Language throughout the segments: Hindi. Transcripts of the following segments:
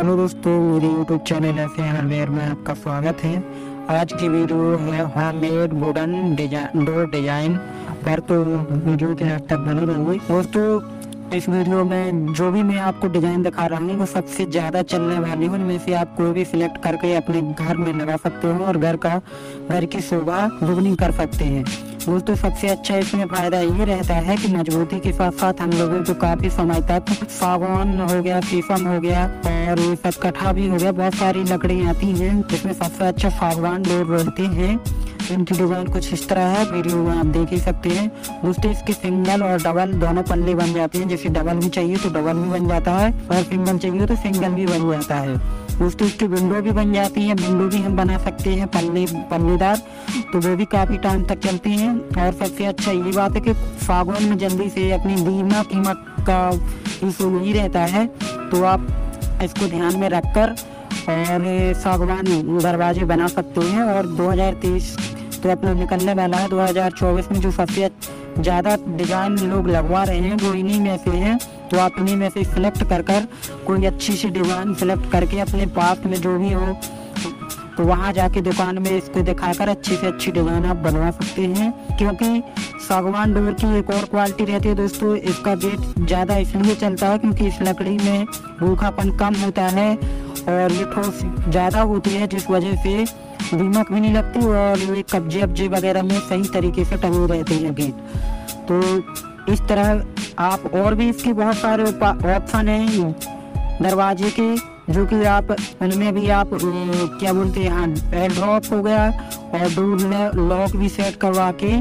हेलो दोस्तों, मेरे यूट्यूब चैनल ऐसे हार्डवेयर में आपका स्वागत है। आज की वीडियो है होममेड वुडन डोर डिजाइन पर, तो वीडियो के अंत तक बने रहिए। दोस्तों, इस वीडियो में जो भी मैं आपको डिजाइन दिखा रहा हूँ वो सबसे ज़्यादा चलने वाली है, उनमें से आप कोई भी सिलेक्ट करके अपने घर में लगा सकते हो और घर की शोभा दुगनी कर सकते हैं। दोस्तों, सबसे अच्छा इसमें फायदा ये रहता है कि मजबूती के साथ साथ हम लोगों को काफी समय तक सागवान हो गया, शीशम हो गया और ये सब कठा भी हो गया, बहुत सारी लकड़ी आती हैं जिसमें सबसे अच्छा सागवान डोर रहते हैं। इनकी डिजाइन कुछ इस तरह है, वीडियो में आप देख ही सकते हैं। दोस्तों, इसकी सिंगल और डबल दोनों पल्ले बन जाते हैं। जैसे डबल भी चाहिए तो डबल भी बन जाता है और सिंगल चाहिए तो सिंगल भी बन जाता है। दोस्तों, इसकी विंडो भी बन जाती है, विंडो भी हम बना सकते हैं पल्लेदार, तो वो भी काफी टाइम तक चलती हैं। और सबसे अच्छा ये बात है कि सागवान में जल्दी से अपनी कीमत का इशू नहीं रहता है, तो आप इसको ध्यान में रखकर और सागवान दरवाजे बना सकते हैं। और 2023 तो अपना निकलने वाला है, 2024 में जो सबसे ज़्यादा डिजाइन लोग लगवा रहे हैं वो इन्हीं में से हैं। तो आप इन्हीं में से सिलेक्ट कर कोई अच्छी सी डिजाइन सिलेक्ट करके अपने पास में जो भी हो तो वहाँ जाके दुकान में इसको दिखाकर अच्छी से अच्छी डिजाइन आप बनवा सकते हैं। क्योंकि सागवान डोर की एक और क्वालिटी रहती है दोस्तों, इसका वेट ज़्यादा इसलिए चलता है क्योंकि इस लकड़ी में रूखापन कम होता है और ये ठोस ज़्यादा होती है, जिस वजह से दीमक भी नहीं लगती और ये कब्जे वगैरह में सही तरीके से टंगे रहते हैं गेट। तो इस तरह आप और भी इसके बहुत सारे ऑप्शन हैं दरवाजे के, जो कि आप उनमें भी आप क्या बोलते हैं एयर ड्रॉप हो गया और डोर लॉक भी सेट करवा के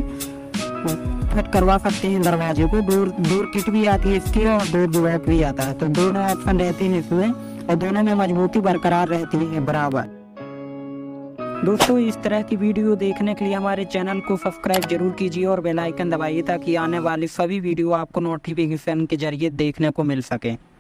फिट करवा सकते हैं दरवाजे को। डोर किट भी आती है इसकी और डोर लॉक भी आता है, तो दोनों ऑप्शन रहते हैं इसमें और दोनों में मजबूती बरकरार रहती है बराबर। दोस्तों, इस तरह की वीडियो देखने के लिए हमारे चैनल को सब्सक्राइब जरूर कीजिए और बेल आइकन दबाइए ताकि आने वाली सभी वीडियो आपको नोटिफिकेशन के जरिए देखने को मिल सके।